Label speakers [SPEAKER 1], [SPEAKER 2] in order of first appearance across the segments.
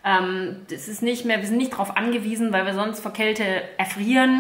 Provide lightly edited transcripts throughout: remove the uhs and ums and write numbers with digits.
[SPEAKER 1] Das ist nicht mehr, wir sind nicht darauf angewiesen, weil wir sonst vor Kälte erfrieren.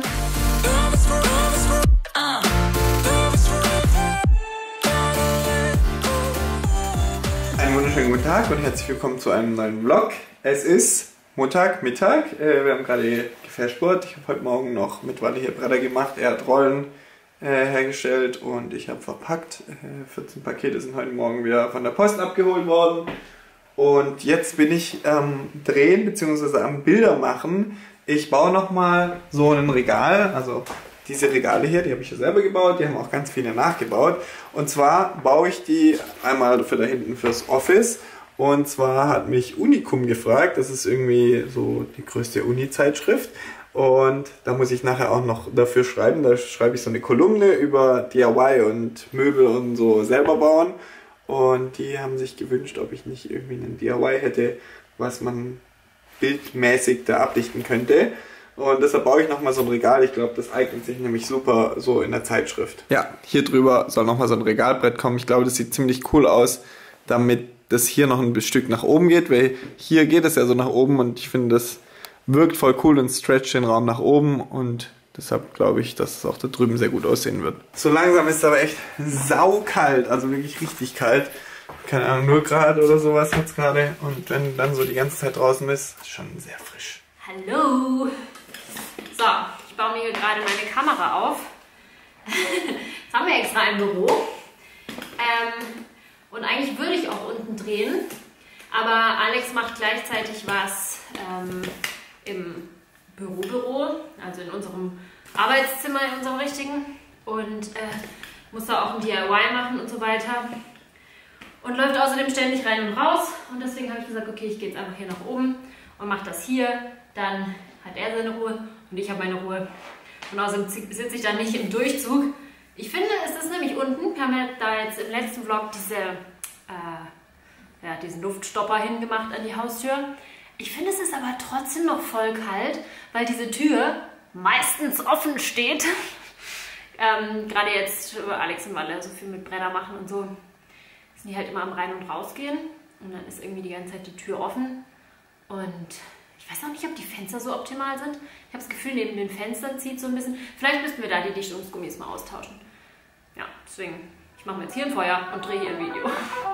[SPEAKER 2] Einen wunderschönen guten Tag und herzlich willkommen zu einem neuen Vlog. Es ist Montagmittag, wir haben gerade gefährsport. Ich habe heute Morgen noch mit Walle hier Bretter gemacht. Er hat Rollen hergestellt und ich habe verpackt. 14 Pakete sind heute Morgen wieder von der Post abgeholt worden. Und jetzt bin ich drehen bzw. am Bilder machen. Ich baue nochmal so ein Regal, also diese Regale hier, die habe ich ja selber gebaut, die haben auch ganz viele nachgebaut. Und zwar baue ich die einmal für da hinten fürs Office. Und zwar hat mich Unicum gefragt, das ist irgendwie so die größte Uni-Zeitschrift. Und da muss ich nachher auch noch dafür schreiben, da schreibe ich so eine Kolumne über DIY und Möbel und so selber bauen. Und die haben sich gewünscht, ob ich nicht irgendwie einen DIY hätte, was man bildmäßig da abdichten könnte. Und deshalb baue ich nochmal so ein Regal. Ich glaube, das eignet sich nämlich super so in der Zeitschrift. Ja, hier drüber soll nochmal so ein Regalbrett kommen. Ich glaube, das sieht ziemlich cool aus, damit das hier noch ein Stück nach oben geht, weil hier geht es ja so nach oben und ich finde, das wirkt voll cool und stretcht den Raum nach oben und deshalb glaube ich, dass es auch da drüben sehr gut aussehen wird. So langsam ist es aber echt saukalt, also wirklich richtig kalt. Keine Ahnung, 0 Grad oder sowas hat es gerade und wenn dann so die ganze Zeit draußen ist schon sehr frisch.
[SPEAKER 1] Hallo! So, ich baue mir hier gerade meine Kamera auf. Jetzt haben wir extra ein Büro. Und eigentlich würde ich auch unten drehen, aber Alex macht gleichzeitig was im Büro, also in unserem Arbeitszimmer, in unserem richtigen. Und muss da auch ein DIY machen und so weiter. Und läuft außerdem ständig rein und raus. Und deswegen habe ich gesagt, okay, ich gehe jetzt einfach hier nach oben und mache das hier. Dann hat er seine Ruhe und ich habe meine Ruhe. Und außerdem sitze ich dann nicht im Durchzug. Ich finde, es ist nämlich unten, wir haben ja da jetzt im letzten Vlog diesen Luftstopper hingemacht an die Haustür. Ich finde, es ist aber trotzdem noch voll kalt, weil diese Tür meistens offen steht. Gerade jetzt, Alex und Walle so viel mit Bretter machen und so, sind die halt immer am Rein- und Rausgehen. Und dann ist irgendwie die ganze Zeit die Tür offen. Und ich weiß auch nicht, ob die Fenster so optimal sind. Ich habe das Gefühl, neben den Fenstern zieht so ein bisschen. Vielleicht müssten wir da die Dichtungsgummis mal austauschen. Ja, deswegen, ich mache mir jetzt hier ein Feuer und drehe hier ein Video.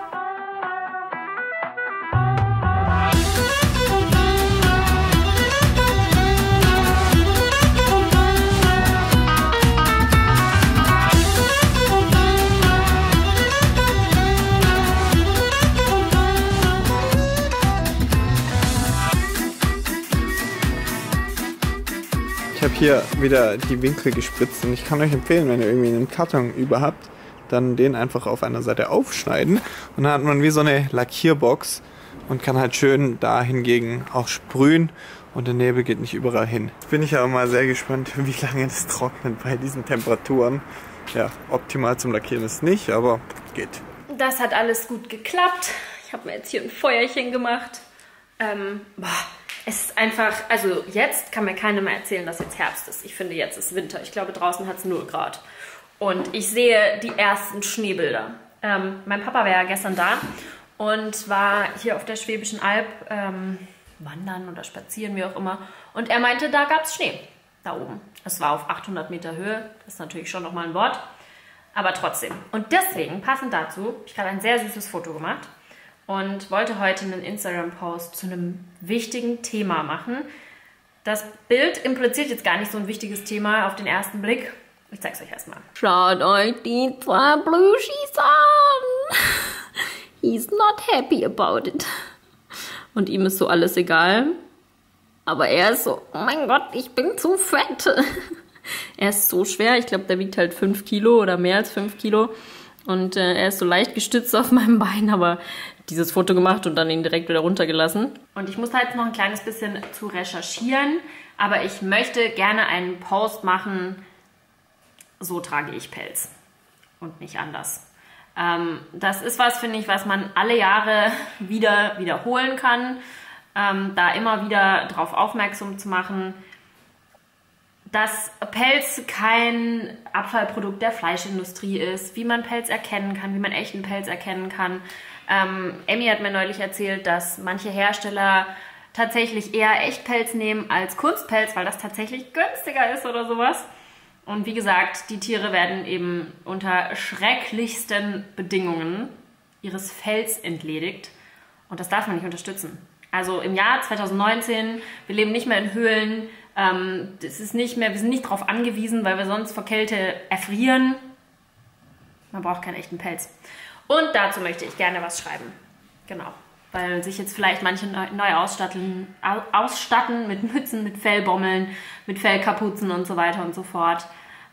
[SPEAKER 2] Ich habe hier wieder die Winkel gespritzt und ich kann euch empfehlen, wenn ihr irgendwie einen Karton über habt, dann den einfach auf einer Seite aufschneiden und dann hat man wie so eine Lackierbox und kann halt schön da hingegen auch sprühen und der Nebel geht nicht überall hin. Bin ich aber mal sehr gespannt, wie lange das trocknet bei diesen Temperaturen. Ja, optimal zum Lackieren ist nicht, aber geht.
[SPEAKER 1] Das hat alles gut geklappt. Ich habe mir jetzt hier ein Feuerchen gemacht. Es ist einfach, also jetzt kann mir keiner mehr erzählen, dass jetzt Herbst ist. Ich finde, jetzt ist Winter. Ich glaube, draußen hat es 0 Grad. Und ich sehe die ersten Schneebilder. Mein Papa war ja gestern da und war hier auf der Schwäbischen Alb wandern oder spazieren, wie auch immer. Und er meinte, da gab es Schnee, da oben. Es war auf 800 Meter Höhe. Das ist natürlich schon nochmal ein Wort. Aber trotzdem. Und deswegen, passend dazu, habe ich gerade ein sehr süßes Foto gemacht. Und wollte heute einen Instagram-Post zu einem wichtigen Thema machen. Das Bild impliziert jetzt gar nicht so ein wichtiges Thema auf den ersten Blick. Ich zeig's euch erstmal. Schaut euch die 2 Plüschis an. He's not happy about it. Und ihm ist so alles egal. Aber er ist so, oh mein Gott, ich bin zu fett. Er ist so schwer. Ich glaube, der wiegt halt 5 Kilo oder mehr als 5 Kilo. Und er ist so leicht gestützt auf meinem Bein, aber dieses Foto gemacht und dann ihn direkt wieder runtergelassen. Und ich muss da jetzt noch ein kleines bisschen zu recherchieren, aber ich möchte gerne einen Post machen, so trage ich Pelz und nicht anders. Das ist was, finde ich, was man alle Jahre wieder wiederholen kann, da immer wieder darauf aufmerksam zu machen, dass Pelz kein Abfallprodukt der Fleischindustrie ist, wie man Pelz erkennen kann, wie man echten Pelz erkennen kann. Emmy hat mir neulich erzählt, dass manche Hersteller tatsächlich eher Echtpelz nehmen als Kunstpelz, weil das tatsächlich günstiger ist oder sowas. Und wie gesagt, die Tiere werden eben unter schrecklichsten Bedingungen ihres Fells entledigt. Und das darf man nicht unterstützen. Also im Jahr 2019, wir leben nicht mehr in Höhlen. Das ist nicht mehr, wir sind nicht darauf angewiesen, weil wir sonst vor Kälte erfrieren. Man braucht keinen echten Pelz. Und dazu möchte ich gerne was schreiben. Genau. Weil sich jetzt vielleicht manche neu ausstatten mit Mützen, mit Fellbommeln, mit Fellkapuzen und so weiter und so fort.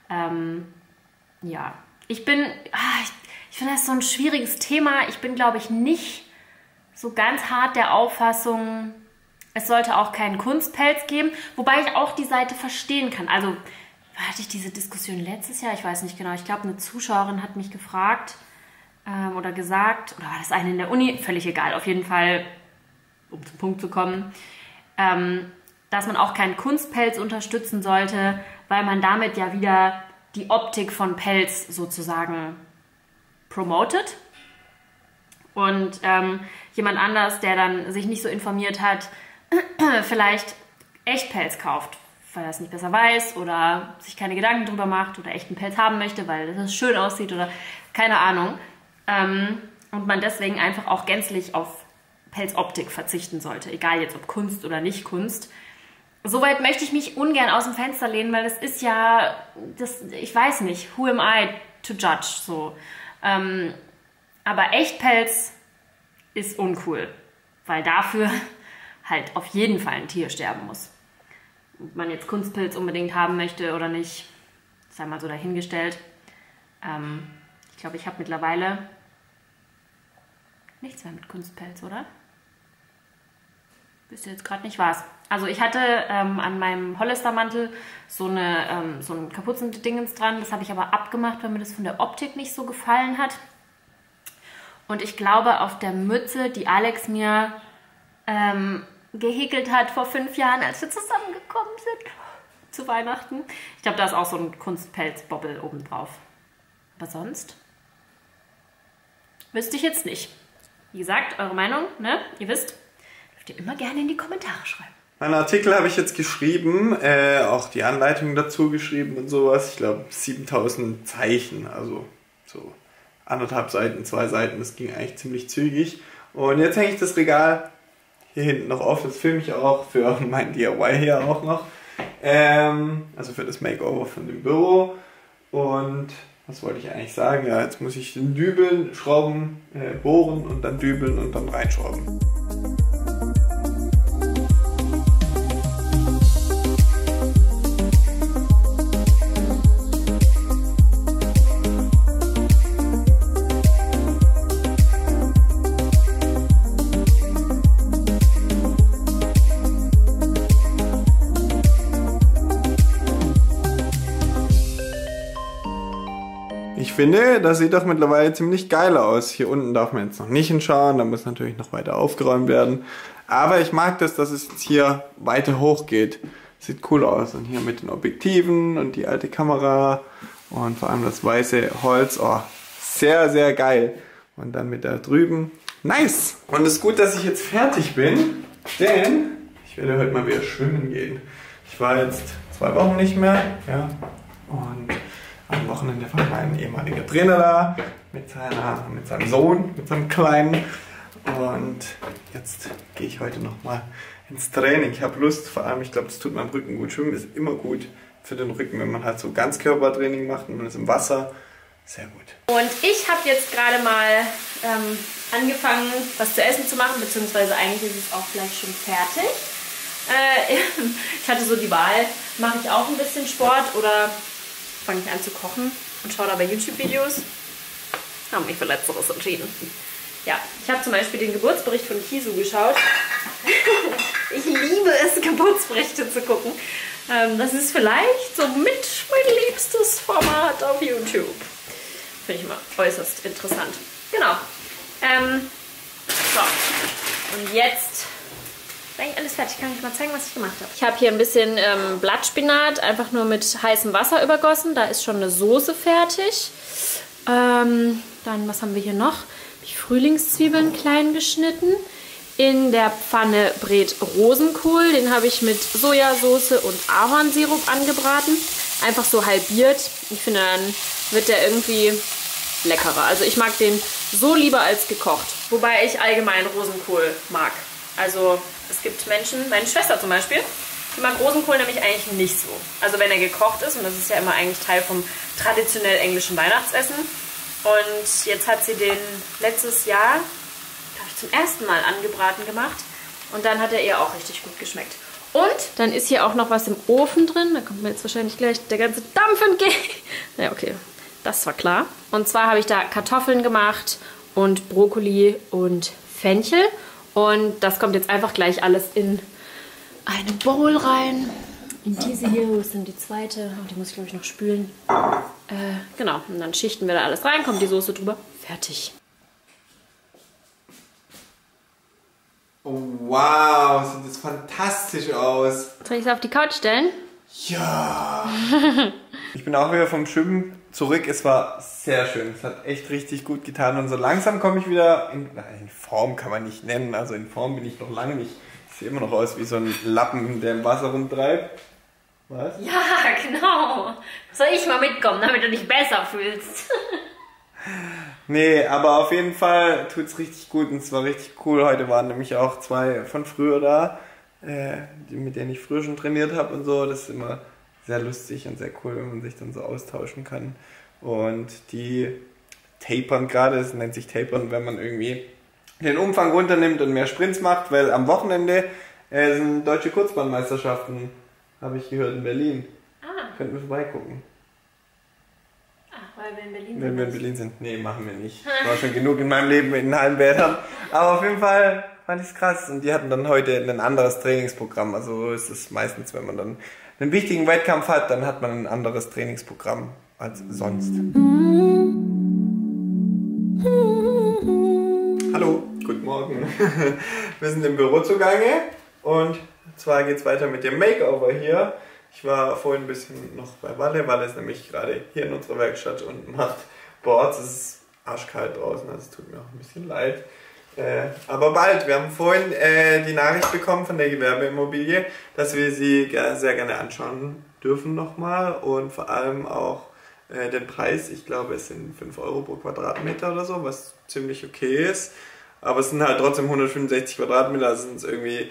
[SPEAKER 1] Ja, ich finde das so ein schwieriges Thema. Ich bin, glaube ich, nicht so ganz hart der Auffassung, es sollte auch keinen Kunstpelz geben. Wobei ich auch die Seite verstehen kann. Also hatte ich diese Diskussion letztes Jahr? Ich weiß nicht genau. Ich glaube, eine Zuschauerin hat mich gefragt, oder gesagt, oder war das eine in der Uni? Völlig egal, auf jeden Fall, um zum Punkt zu kommen, dass man auch keinen Kunstpelz unterstützen sollte, weil man damit ja wieder die Optik von Pelz sozusagen promotet. Und jemand anders, der dann sich nicht so informiert hat, vielleicht Echtpelz kauft, weil er es nicht besser weiß oder sich keine Gedanken drüber macht oder echten Pelz haben möchte, weil das schön aussieht oder keine Ahnung. Und man deswegen einfach auch gänzlich auf Pelzoptik verzichten sollte, egal jetzt ob Kunst oder nicht Kunst. Soweit möchte ich mich ungern aus dem Fenster lehnen, weil das ist ja, ich weiß nicht, who am I to judge, so. Aber Echtpelz ist uncool, weil dafür halt auf jeden Fall ein Tier sterben muss. Ob man jetzt Kunstpelz unbedingt haben möchte oder nicht, sei mal so dahingestellt. Ich glaube, ich habe mittlerweile nichts mehr mit Kunstpelz, oder? Wisst ihr jetzt gerade nicht was. Also ich hatte an meinem Hollistermantel so ein Kapuzendingens dran. Das habe ich aber abgemacht, weil mir das von der Optik nicht so gefallen hat. Und ich glaube, auf der Mütze, die Alex mir gehäkelt hat vor 5 Jahren, als wir zusammengekommen sind zu Weihnachten. Ich glaube, da ist auch so ein Kunstpelz-Bobbel oben drauf. Aber sonst wüsste ich jetzt nicht. Wie gesagt, eure Meinung, ne? Ihr wisst, dürft ihr immer gerne in die Kommentare schreiben.
[SPEAKER 2] Meinen Artikel habe ich jetzt geschrieben, auch die Anleitung dazu geschrieben und sowas. Ich glaube 7000 Zeichen, also so 1,5 Seiten, 2 Seiten, das ging eigentlich ziemlich zügig. Und jetzt hänge ich das Regal hier hinten noch auf, das filme ich auch für mein DIY hier auch noch. Also für das Makeover von dem Büro. Und was wollte ich eigentlich sagen? Ja, jetzt muss ich den dübeln, schrauben, bohren und dann dübeln und dann reinschrauben. Ich finde, das sieht doch mittlerweile ziemlich geil aus. Hier unten darf man jetzt noch nicht hinschauen, da muss natürlich noch weiter aufgeräumt werden. Aber ich mag das, dass es jetzt hier weiter hoch geht. Sieht cool aus. Und hier mit den Objektiven und die alte Kamera und vor allem das weiße Holz. Oh, sehr, sehr geil. Und dann mit da drüben. Nice! Und es ist gut, dass ich jetzt fertig bin, denn ich werde heute mal wieder schwimmen gehen. Ich war jetzt 2 Wochen nicht mehr, ja, und am Wochenende war mein ehemaliger Trainer da mit seinem Sohn, mit seinem Kleinen. Und jetzt gehe ich heute nochmal ins Training. Ich habe Lust, vor allem, ich glaube, das tut meinem Rücken gut. Schwimmen ist immer gut für den Rücken, wenn man halt so Ganzkörpertraining macht und man ist im Wasser. Sehr gut.
[SPEAKER 1] Und ich habe jetzt gerade mal angefangen, was zu essen zu machen, beziehungsweise eigentlich ist es auch gleich schon fertig. Ich hatte so die Wahl, mache ich auch ein bisschen Sport oder fange ich an zu kochen und schaue dabei YouTube-Videos. Habe mich für Letzteres entschieden. Ja, ich habe zum Beispiel den Geburtsbericht von Kisu geschaut. Ich liebe es, Geburtsberichte zu gucken. Das ist vielleicht so mit mein liebstes Format auf YouTube. Finde ich immer äußerst interessant. Genau. So, und jetzt ist eigentlich alles fertig. Kann ich mal zeigen, was ich gemacht habe. Ich habe hier ein bisschen Blattspinat einfach nur mit heißem Wasser übergossen. Da ist schon eine Soße fertig. Dann, was haben wir hier noch? Habe ich Frühlingszwiebeln klein geschnitten. In der Pfanne brät Rosenkohl. Den habe ich mit Sojasauce und Ahornsirup angebraten. Einfach so halbiert. Ich finde, dann wird der irgendwie leckerer. Also ich mag den so lieber als gekocht. Wobei ich allgemein Rosenkohl mag. Also es gibt Menschen, meine Schwester zum Beispiel, die mag Rosenkohl nämlich eigentlich nicht so. Also wenn er gekocht ist, und das ist ja immer eigentlich Teil vom traditionell englischen Weihnachtsessen. Und jetzt hat sie den letztes Jahr, glaube ich, zum ersten Mal angebraten gemacht. Und dann hat er ihr auch richtig gut geschmeckt. Und dann ist hier auch noch was im Ofen drin. Da kommt mir jetzt wahrscheinlich gleich der ganze Dampf entgegen. Ja, okay. Das war klar. Und zwar habe ich da Kartoffeln gemacht und Brokkoli und Fenchel. Und das kommt jetzt einfach gleich alles in eine Bowl rein. In diese hier, wo ist denn die zweite? Oh, die muss ich, glaube ich, noch spülen. Genau, und dann schichten wir da alles rein, kommt die Soße drüber. Fertig.
[SPEAKER 2] Oh, wow, sieht das fantastisch aus.
[SPEAKER 1] Soll ich es auf die Couch stellen?
[SPEAKER 2] Ja. Ich bin auch wieder vom Schwimmen zurück. Es war sehr schön. Es hat echt richtig gut getan. Und so langsam komme ich wieder in Form, kann man nicht nennen. Also in Form bin ich noch lange nicht. Ich sehe immer noch aus wie so ein Lappen, der im Wasser rumtreibt. Was?
[SPEAKER 1] Ja, genau. Soll ich mal mitkommen, damit du dich besser fühlst?
[SPEAKER 2] Nee, aber auf jeden Fall tut es richtig gut und es war richtig cool. Heute waren nämlich auch 2 von früher da, mit denen ich früher schon trainiert habe und so. Das ist immer sehr lustig und sehr cool, wenn man sich dann so austauschen kann. Und die tapern gerade, es nennt sich tapern, wenn man irgendwie den Umfang runternimmt und mehr Sprints macht, weil am Wochenende sind deutsche Kurzbahnmeisterschaften, habe ich gehört, in Berlin. Könnten wir vorbeigucken.
[SPEAKER 1] Weil wir in Berlin sind.
[SPEAKER 2] Wenn wir in Berlin sind. Nee, machen wir nicht. Ich war schon genug in meinem Leben in Hallenbädern. Aber auf jeden Fall fand ich es krass. Und die hatten dann heute ein anderes Trainingsprogramm. Also ist es meistens, wenn man dann einen wichtigen Wettkampf hat, dann hat man ein anderes Trainingsprogramm als sonst. Hallo, guten Morgen. Wir sind im Büro zugange. Und zwar geht es weiter mit dem Makeover hier. Ich war vorhin ein bisschen noch bei Walle. Walle ist nämlich gerade hier in unserer Werkstatt und macht Boards. Es ist arschkalt draußen, also es tut mir auch ein bisschen leid. Aber bald. Wir haben vorhin die Nachricht bekommen von der Gewerbeimmobilie, dass wir sie sehr gerne anschauen dürfen nochmal. Und vor allem auch den Preis. Ich glaube, es sind 5 Euro pro Quadratmeter oder so, was ziemlich okay ist. Aber es sind halt trotzdem 165 Quadratmeter, also sind es irgendwie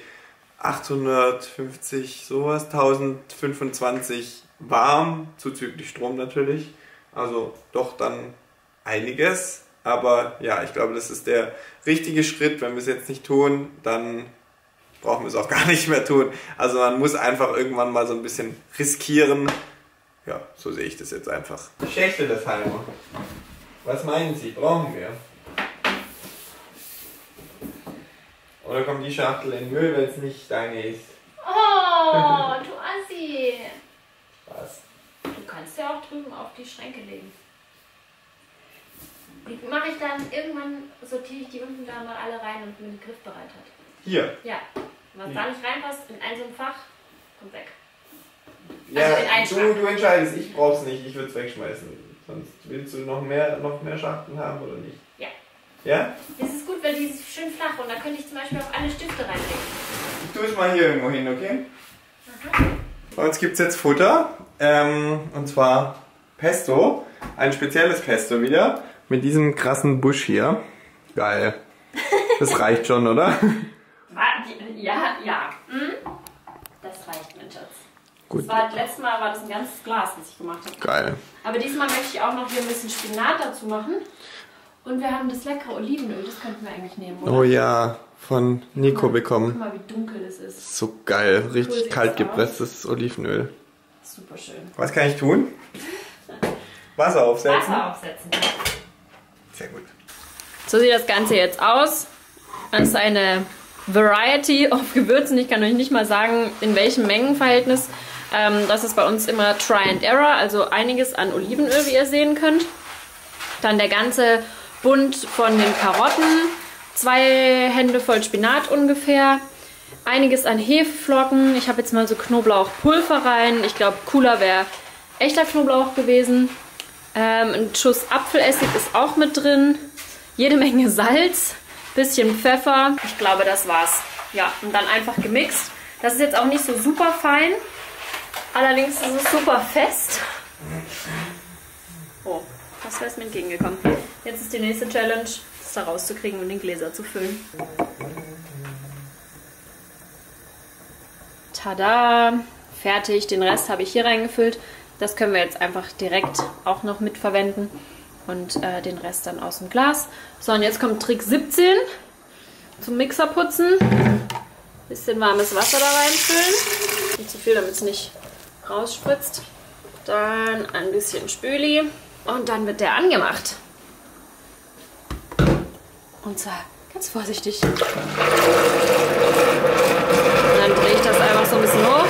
[SPEAKER 2] 850 sowas, 1025 warm, zuzüglich Strom natürlich. Also doch dann einiges. Aber ja, ich glaube, das ist der richtige Schritt. Wenn wir es jetzt nicht tun, dann brauchen wir es auch gar nicht mehr tun. Also man muss einfach irgendwann mal so ein bisschen riskieren. Ja, so sehe ich das jetzt einfach. Schächte das Heimer. Was meinen Sie? Brauchen wir? Oder kommt die Schachtel in den Müll, wenn es nicht deine ist?
[SPEAKER 1] Oh, du Assi.
[SPEAKER 2] Was?
[SPEAKER 1] Du kannst ja auch drüben auf die Schränke legen. Die mache ich dann irgendwann, sortiere ich die unten da mal alle rein und mir den Griff bereit hat.
[SPEAKER 2] Hier?
[SPEAKER 1] Ja. Was da nicht reinpasst, in ein so ein Fach, kommt weg.
[SPEAKER 2] Ja,
[SPEAKER 1] Also
[SPEAKER 2] du entscheidest, ich brauch's nicht, ich würde es wegschmeißen. Sonst willst du noch mehr Schachteln haben oder nicht?
[SPEAKER 1] Ja.
[SPEAKER 2] Ja?
[SPEAKER 1] Das ist gut, weil die ist schön flach und da könnte ich zum Beispiel auch alle Stifte reinlegen.
[SPEAKER 2] Ich tue es mal hier irgendwo hin, okay? Bei uns gibt es jetzt Futter, und zwar Pesto, ein spezielles Pesto wieder, mit diesem krassen Busch hier. Geil. Das reicht schon, oder?
[SPEAKER 1] Ja. Das reicht, mein Schatz.
[SPEAKER 2] Gut.
[SPEAKER 1] Letztes Mal war das ein ganzes Glas, was ich gemacht habe.
[SPEAKER 2] Geil.
[SPEAKER 1] Aber diesmal möchte ich auch noch hier ein bisschen Spinat dazu machen. Und wir haben das leckere Olivenöl, das könnten wir eigentlich nehmen, oder?
[SPEAKER 2] Oh ja, von Nico bekommen.
[SPEAKER 1] Guck mal, wie dunkel das ist.
[SPEAKER 2] So geil, richtig
[SPEAKER 1] Cool
[SPEAKER 2] kalt
[SPEAKER 1] sieht's
[SPEAKER 2] gepresstes Olivenöl.
[SPEAKER 1] Super schön.
[SPEAKER 2] Was kann ich tun? Wasser aufsetzen?
[SPEAKER 1] Wasser aufsetzen.
[SPEAKER 2] Sehr gut.
[SPEAKER 1] So sieht das Ganze jetzt aus. Das ist eine Variety of Gewürzen. Ich kann euch nicht mal sagen, in welchem Mengenverhältnis. Das ist bei uns immer Try and Error, also einiges an Olivenöl, wie ihr sehen könnt. Dann der ganze Bund von den Karotten, 2 Hände voll Spinat ungefähr, einiges an Hefeflocken. Ich habe jetzt mal so Knoblauchpulver rein. Ich glaube, cooler wäre echter Knoblauch gewesen. Ein Schuss Apfelessig ist auch mit drin. Jede Menge Salz, bisschen Pfeffer. Ich glaube, das war's. Ja, und dann einfach gemixt. Das ist jetzt auch nicht so super fein. Allerdings ist es super fest. Oh, das wäre es mir entgegengekommen. Jetzt ist die nächste Challenge, das da rauszukriegen und in Gläser zu füllen. Tada! Fertig. Den Rest habe ich hier reingefüllt. Das können wir jetzt einfach direkt auch noch mitverwenden. Und den Rest dann aus dem Glas. So, und jetzt kommt Trick 17 zum Mixerputzen. Bisschen warmes Wasser da reinfüllen. Nicht zu viel, damit es nicht rausspritzt. Dann ein bisschen Spüli. Und dann wird der angemacht. Und zwar ganz vorsichtig. Und dann drehe ich das einfach so ein bisschen hoch.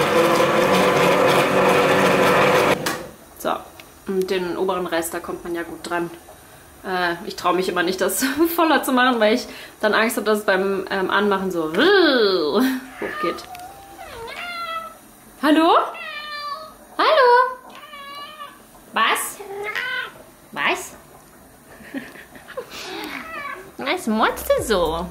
[SPEAKER 1] So, und den oberen Rest, da kommt man ja gut dran. Ich traue mich immer nicht, das voller zu machen, weil ich dann Angst habe, dass es beim Anmachen so hochgeht. Hallo? Hallo? Was? Was? Was meinst du so?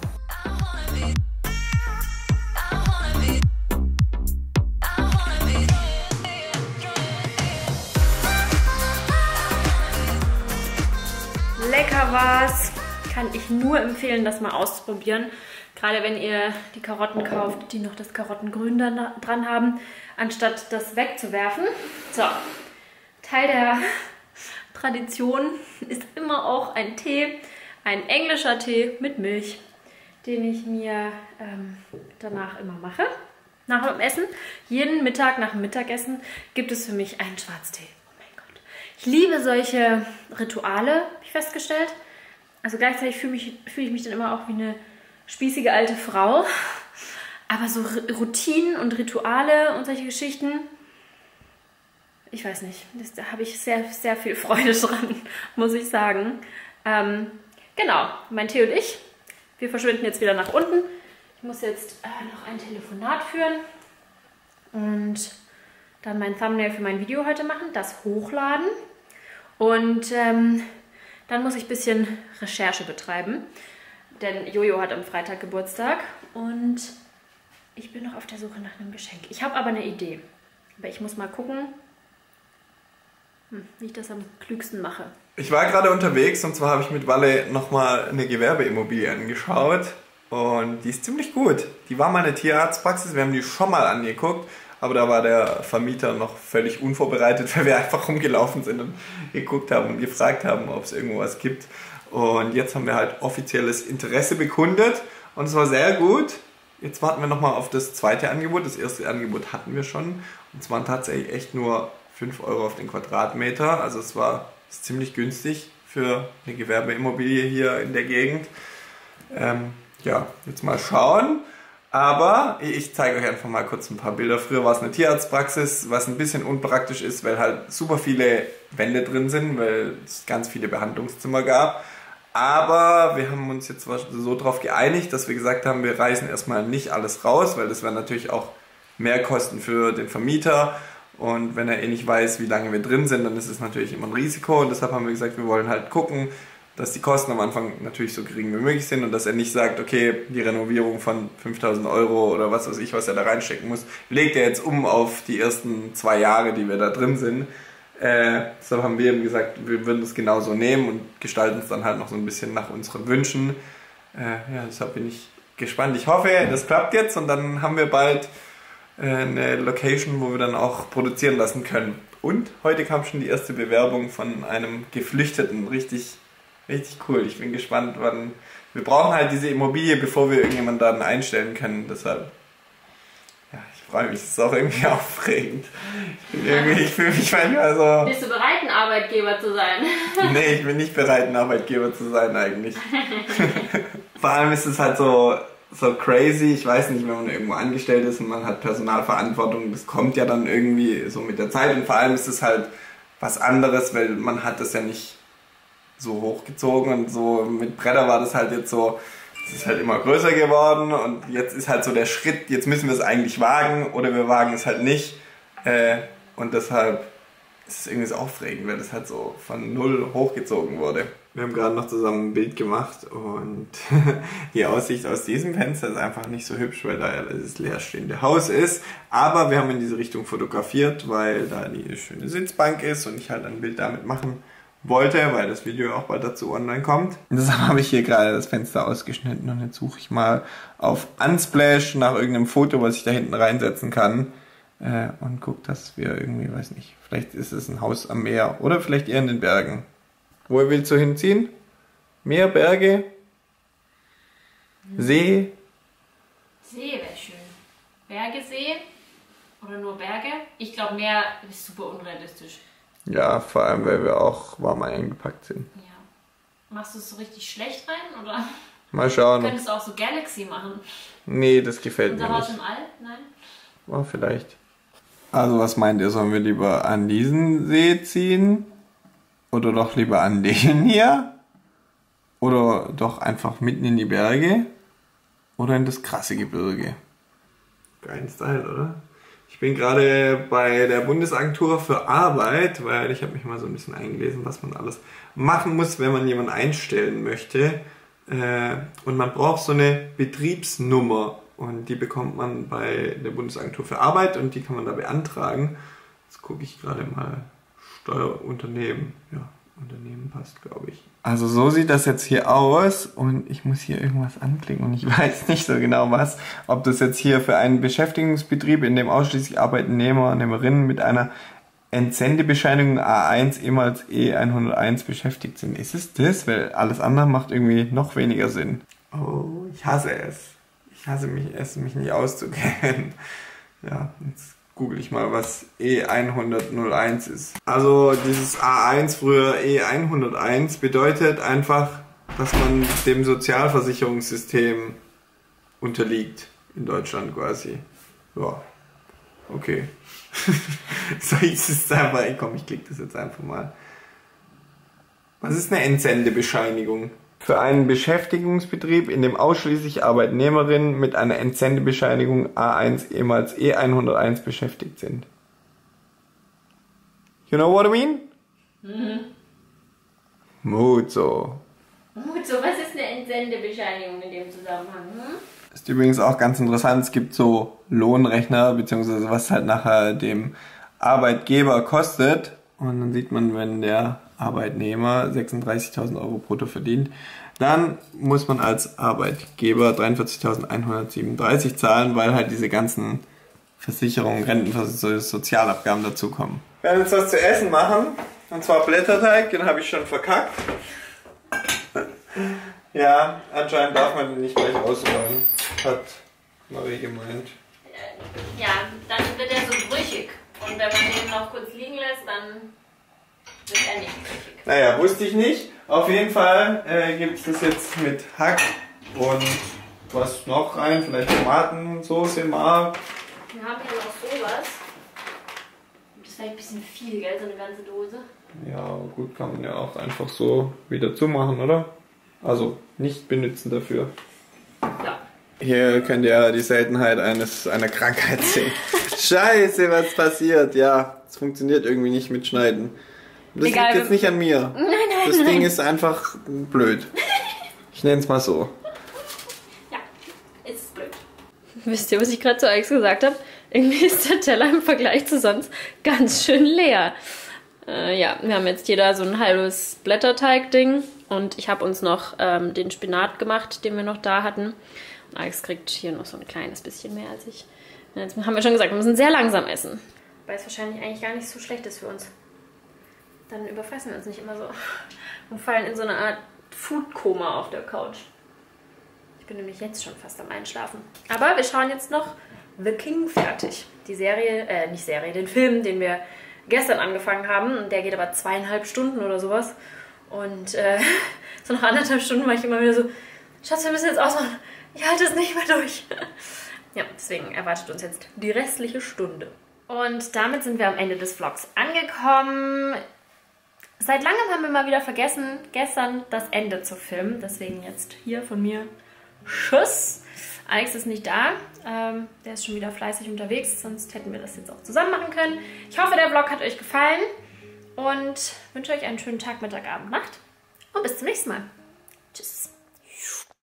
[SPEAKER 1] Lecker war's. Kann ich nur empfehlen, das mal auszuprobieren. Gerade wenn ihr die Karotten kauft, die noch das Karottengrün dran haben, anstatt das wegzuwerfen. So, Teil der Tradition ist immer auch ein Tee, ein englischer Tee mit Milch, den ich mir danach immer mache. Nach dem Essen, jeden Mittag nach dem Mittagessen gibt es für mich einen Schwarztee. Ich liebe solche Rituale, habe ich festgestellt. Also gleichzeitig fühle ich mich dann immer auch wie eine spießige alte Frau. Aber so Routinen und Rituale und solche Geschichten, ich weiß nicht, da habe ich sehr, sehr viel Freude dran, muss ich sagen. Genau, mein Tee und ich, wir verschwinden jetzt wieder nach unten. Ich muss jetzt noch ein Telefonat führen und dann mein Thumbnail für mein Video heute machen, das hochladen. Und dann muss ich ein bisschen Recherche betreiben, denn Jojo hat am Freitag Geburtstag und ich bin noch auf der Suche nach einem Geschenk. Ich habe aber eine Idee, aber ich muss mal gucken, wie ich das am klügsten mache.
[SPEAKER 2] Ich war gerade unterwegs und zwar habe ich mit Walle nochmal eine Gewerbeimmobilie angeschaut und die ist ziemlich gut. Die war mal eine Tierarztpraxis, wir haben die schon mal angeguckt. Aber da war der Vermieter noch völlig unvorbereitet, weil wir einfach rumgelaufen sind und geguckt haben und gefragt haben, ob es irgendwo was gibt. Und jetzt haben wir halt offizielles Interesse bekundet und es war sehr gut. Jetzt warten wir nochmal auf das zweite Angebot. Das erste Angebot hatten wir schon und es waren tatsächlich echt nur 5 € auf den Quadratmeter. Also es war ziemlich günstig für eine Gewerbeimmobilie hier in der Gegend. Ja, jetzt mal schauen. Aber ich zeige euch einfach mal kurz ein paar Bilder. Früher war es eine Tierarztpraxis, was ein bisschen unpraktisch ist, weil halt super viele Wände drin sind, weil es ganz viele Behandlungszimmer gab. Aber wir haben uns jetzt so darauf geeinigt, dass wir gesagt haben, wir reißen erstmal nicht alles raus, weil das wäre natürlich auch Mehrkosten für den Vermieter. Und wenn er eh nicht weiß, wie lange wir drin sind, dann ist es natürlich immer ein Risiko. Und deshalb haben wir gesagt, wir wollen halt gucken, dass die Kosten am Anfang natürlich so gering wie möglich sind und dass er nicht sagt, okay, die Renovierung von 5.000 € oder was weiß ich, was er da reinstecken muss, legt er jetzt um auf die ersten 2 Jahre, die wir da drin sind. Deshalb haben wir ihm gesagt, wir würden das genauso nehmen und gestalten es dann halt noch so ein bisschen nach unseren Wünschen. Ja, deshalb bin ich gespannt. Ich hoffe, das klappt jetzt und dann haben wir bald eine Location, wo wir dann auch produzieren lassen können. Und heute kam schon die erste Bewerbung von einem Geflüchteten, richtig cool. Ich bin gespannt, wann. Wir brauchen halt diese Immobilie, bevor wir irgendjemanden da einstellen können. Deshalb, ja, ich freue mich. Es ist auch irgendwie aufregend. Ich fühle mich manchmal so.
[SPEAKER 1] Bist du bereit, ein Arbeitgeber zu sein?
[SPEAKER 2] Nee, ich bin nicht bereit, ein Arbeitgeber zu sein eigentlich. Vor allem ist es halt so crazy. Ich weiß nicht, wenn man irgendwo angestellt ist und man hat Personalverantwortung, das kommt ja dann irgendwie so mit der Zeit. Und vor allem ist es halt was anderes, weil man hat das ja nicht so hochgezogen und so mit Bretter war das halt jetzt so, es ist halt immer größer geworden und jetzt ist halt so der Schritt, jetzt müssen wir es eigentlich wagen oder wir wagen es halt nicht und deshalb ist es irgendwie so aufregend, weil das halt so von null hochgezogen wurde. Wir haben gerade noch zusammen ein Bild gemacht und die Aussicht aus diesem Fenster ist einfach nicht so hübsch, weil da ja das leerstehende Haus ist. Aber wir haben in diese Richtung fotografiert, weil da die schöne Sitzbank ist und ich halt ein Bild damit machen wollte, weil das Video auch bald dazu online kommt. Und deshalb habe ich hier gerade das Fenster ausgeschnitten und jetzt suche ich mal auf Unsplash nach irgendeinem Foto, was ich da hinten reinsetzen kann. Und guck, dass wir irgendwie, weiß nicht, vielleicht ist es ein Haus am Meer oder vielleicht eher in den Bergen. Wo willst du hinziehen? Meer, Berge? See?
[SPEAKER 1] See wäre schön. Berge, See? Oder nur Berge? Ich glaube, Meer ist super unrealistisch.
[SPEAKER 2] Ja, vor allem, weil wir auch warm eingepackt sind.
[SPEAKER 1] Ja. Machst du es so richtig schlecht rein, oder?
[SPEAKER 2] Mal schauen.
[SPEAKER 1] Du könntest auch so Galaxy machen.
[SPEAKER 2] Nee, das gefällt mir
[SPEAKER 1] Unser
[SPEAKER 2] nicht.
[SPEAKER 1] Haus im All? Nein?
[SPEAKER 2] Oh, vielleicht. Also, was meint ihr? Sollen wir lieber an diesen See ziehen? Oder doch lieber an den hier? Oder doch einfach mitten in die Berge? Oder in das krasse Gebirge? Geilen Style, oder? Ich bin gerade bei der Bundesagentur für Arbeit, weil ich habe mich mal so ein bisschen eingelesen, was man alles machen muss, wenn man jemanden einstellen möchte. Und man braucht so eine Betriebsnummer und die bekommt man bei der Bundesagentur für Arbeit und die kann man da beantragen. Jetzt gucke ich gerade mal. Steuerunternehmen. Ja, Unternehmen passt, glaube ich. Also so sieht das jetzt hier aus und ich muss hier irgendwas anklicken und ich weiß nicht so genau was. Ob das jetzt hier für einen Beschäftigungsbetrieb, in dem ausschließlich Arbeitnehmerinnen mit einer Entsendebescheinigung A1 ehemals E101 beschäftigt sind. Ist es das? Weil alles andere macht irgendwie noch weniger Sinn. Oh, ich hasse es. Ich hasse mich nicht auszukennen. Ja, jetzt google ich mal, was E101 ist. Also dieses A1, früher E101, bedeutet einfach, dass man dem Sozialversicherungssystem unterliegt in Deutschland quasi. Ja, okay. So ist es einfach. Komm, ich klicke das jetzt einfach mal. Was ist eine Entsendebescheinigung? Für einen Beschäftigungsbetrieb, in dem ausschließlich Arbeitnehmerinnen mit einer Entsendebescheinigung A1 ehemals E101 beschäftigt sind. You know what I mean? Mhm. Muzo.
[SPEAKER 1] Muzo, was ist eine Entsendebescheinigung in dem Zusammenhang?
[SPEAKER 2] Ist übrigens auch ganz interessant, es gibt so Lohnrechner, beziehungsweise was halt nachher dem Arbeitgeber kostet. Und dann sieht man, wenn der Arbeitnehmer 36.000 Euro brutto verdient, dann muss man als Arbeitgeber 43.137 zahlen, weil halt diese ganzen Versicherungen, Rentenversicherungen, Sozialabgaben dazukommen. Wir werden jetzt was zu essen machen, und zwar Blätterteig, den habe ich schon verkackt. Ja, anscheinend darf man den nicht gleich ausrollen, hat Marie gemeint.
[SPEAKER 1] Ja, dann wird er so brüchig. Und wenn man den noch kurz liegen lässt, dann wird er nicht brüchig.
[SPEAKER 2] Naja, wusste ich nicht. Auf jeden Fall gibt es das jetzt mit Hack und was noch rein, vielleicht Tomatensauce, Mark.
[SPEAKER 1] Wir haben hier noch sowas. Das wäre ein bisschen viel, gell, so eine ganze Dose.
[SPEAKER 2] Ja, gut, kann man ja auch einfach so wieder zumachen, oder? Also nicht benutzen dafür.
[SPEAKER 1] Ja.
[SPEAKER 2] Hier könnt ihr die Seltenheit einer Krankheit sehen. Scheiße, was passiert? Ja, es funktioniert irgendwie nicht mit Schneiden. Das liegt jetzt nicht an mir.
[SPEAKER 1] Nein.
[SPEAKER 2] Das Ding ist einfach blöd. Ich nenne es mal so.
[SPEAKER 1] Ja, ist blöd. Wisst ihr, was ich gerade zu Alex gesagt habe? Irgendwie ist der Teller im Vergleich zu sonst ganz schön leer. Ja, wir haben jetzt jeder so ein halbes Blätterteig-Ding. Und ich habe uns noch den Spinat gemacht, den wir noch da hatten. Und Alex kriegt hier noch so ein kleines bisschen mehr als ich. Jetzt haben wir schon gesagt, wir müssen sehr langsam essen. Weil es wahrscheinlich eigentlich gar nicht so schlecht ist für uns. Dann überfressen wir uns nicht immer so und fallen in so eine Art Food-Koma auf der Couch. Ich bin nämlich jetzt schon fast am Einschlafen. Aber wir schauen jetzt noch The King fertig. Die Serie, den Film, den wir gestern angefangen haben. Und der geht aber 2,5 Stunden oder sowas. Und so nach 1,5 Stunden war ich immer wieder so, Schatz, wir müssen jetzt ausmachen. Ich halte es nicht mehr durch. Ja, deswegen erwartet uns jetzt die restliche Stunde. Und damit sind wir am Ende des Vlogs angekommen. Seit langem haben wir mal wieder vergessen, gestern das Ende zu filmen. Deswegen jetzt hier von mir Tschüss. Alex ist nicht da. Der ist schon wieder fleißig unterwegs, sonst hätten wir das jetzt auch zusammen machen können. Ich hoffe, der Vlog hat euch gefallen und wünsche euch einen schönen Tag, Mittag, Abend, Nacht. und bis zum nächsten Mal. Tschüss.